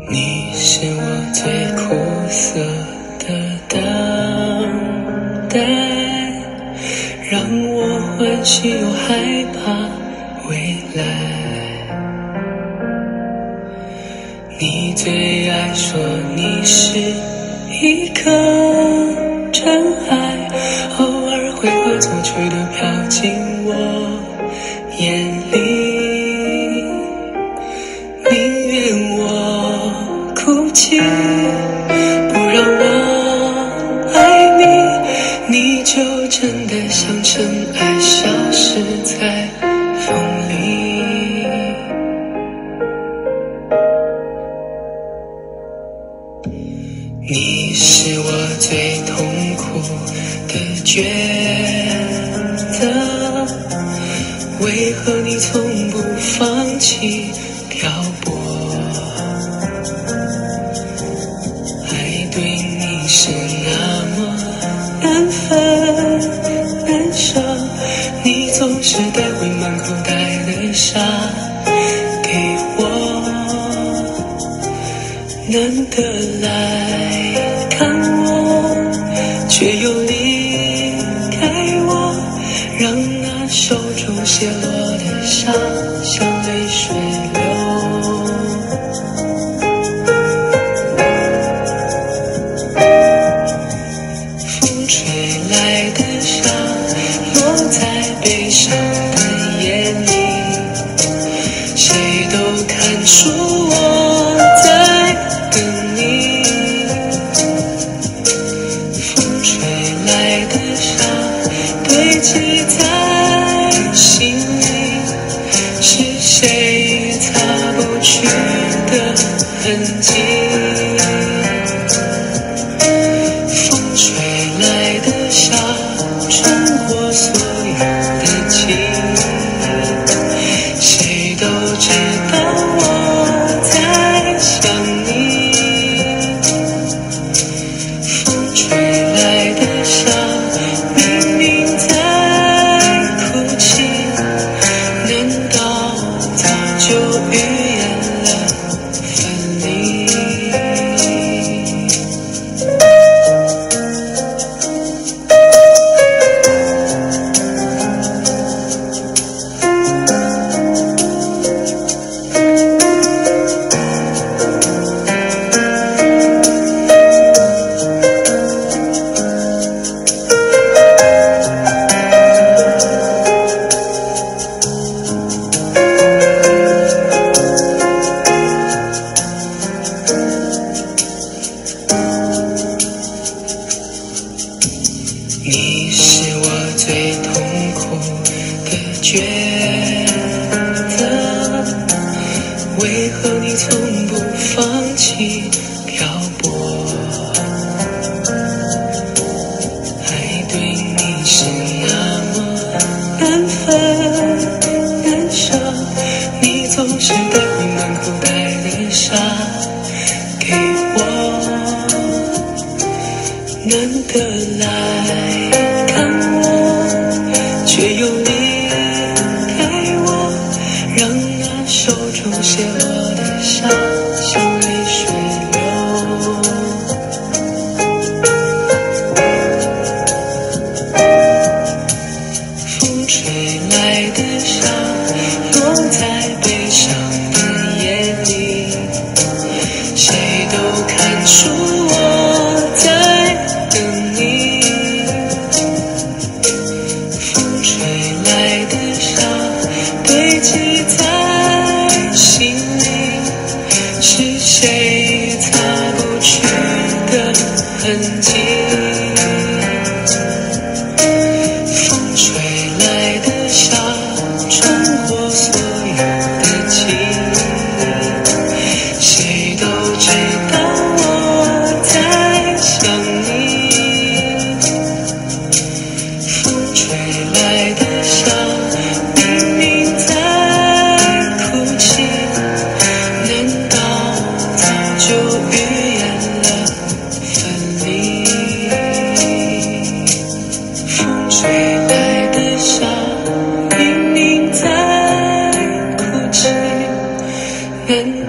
你是我最苦涩的等待，让我欢喜又害怕未来。你最爱说你是一颗尘埃，偶尔会恶作剧地飘进我眼里，宁愿我哭泣，不让我爱你，你就真的像尘埃，消失在风里。你是我最痛苦的抉择，为何你从不放弃漂泊？爱对你是那么难分难舍，你总是带回满口袋的沙给我，难得来看我，却又离开我，让那手中泻落的沙像泪水流。风吹来的沙落在悲伤的夜里，谁都看出我在等你。风吹来的沙堆积在心里，是谁擦不去的痕迹。风吹来的沙穿过所有的记忆，谁都知道我在想你。风吹来的沙明明在哭泣，难道早就预言了分离？你是我最痛苦的抉择，为何你从不放弃漂泊？爱对你是那么难分难舍，你总是带回满口袋的沙给我，难得来看我，却又离开我，让那手中泻落的沙像泪水流。风吹来的沙落在悲伤的夜里，谁都看出我在等你。风吹来的沙堆积在心里，是谁擦不去的痕迹。风吹来的沙穿过所有的记忆，谁都知道我在想你。风吹来的沙明明在哭泣，难道早就预言了分离？风吹来的沙明明在哭泣，难